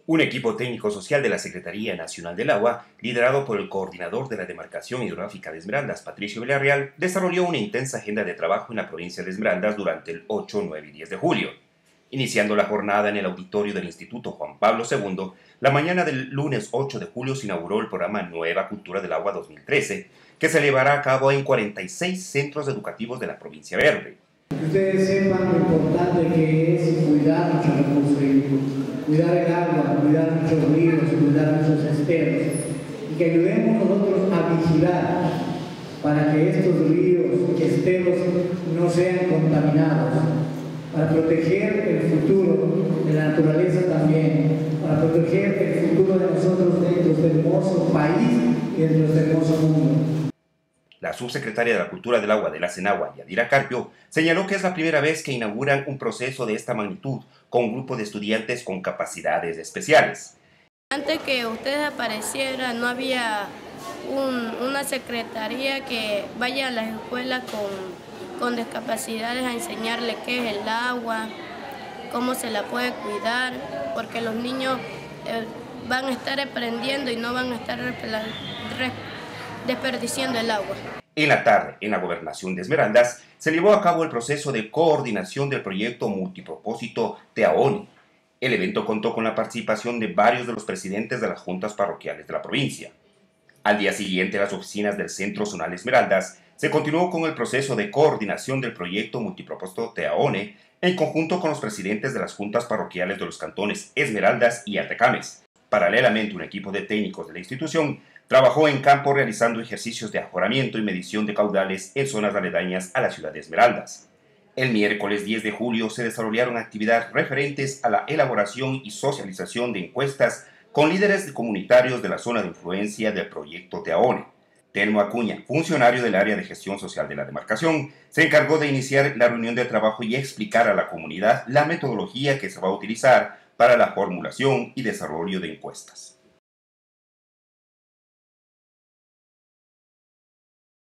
Un equipo técnico-social de la Secretaría Nacional del Agua, liderado por el coordinador de la demarcación hidrográfica de Esmeraldas, Patricio Villarreal, desarrolló una intensa agenda de trabajo en la provincia de Esmeraldas durante el 8, 9 y 10 de julio. Iniciando la jornada en el auditorio del Instituto Juan Pablo II, la mañana del lunes 8 de julio se inauguró el programa Nueva Cultura del Agua 2013, que se llevará a cabo en 46 centros educativos de la provincia verde. Que ustedes sepan lo importante que es cuidar nuestros recursos hídricos, cuidar el agua, cuidar nuestros ríos, cuidar nuestros esteros, y que ayudemos nosotros a vigilar para que estos ríos, esteros no sean contaminados, para proteger el futuro de la naturaleza también, para proteger el futuro de nosotros dentro de este hermoso país y dentro de este hermoso mundo. La subsecretaria de la Cultura del Agua de la CENAGUA, Yadira Carpio, señaló que es la primera vez que inauguran un proceso de esta magnitud con un grupo de estudiantes con capacidades especiales. Antes que ustedes aparecieran, no había una secretaría que vaya a las escuelas con discapacidades a enseñarles qué es el agua, cómo se la puede cuidar, porque los niños van a estar aprendiendo y no van a estar desperdiciando el agua. En la tarde, en la Gobernación de Esmeraldas, se llevó a cabo el proceso de coordinación del proyecto multipropósito TEAONE. El evento contó con la participación de varios de los presidentes de las juntas parroquiales de la provincia. Al día siguiente, en las oficinas del Centro Zonal Esmeraldas, se continuó con el proceso de coordinación del proyecto multipropósito TEAONE en conjunto con los presidentes de las juntas parroquiales de los cantones Esmeraldas y Atacames. Paralelamente, un equipo de técnicos de la institución trabajó en campo realizando ejercicios de aforamiento y medición de caudales en zonas aledañas a la ciudad de Esmeraldas. El miércoles 10 de julio se desarrollaron actividades referentes a la elaboración y socialización de encuestas con líderes comunitarios de la zona de influencia del proyecto TEAONE. Telmo Acuña, funcionario del área de gestión social de la demarcación, se encargó de iniciar la reunión de trabajo y explicar a la comunidad la metodología que se va a utilizar para la formulación y desarrollo de encuestas.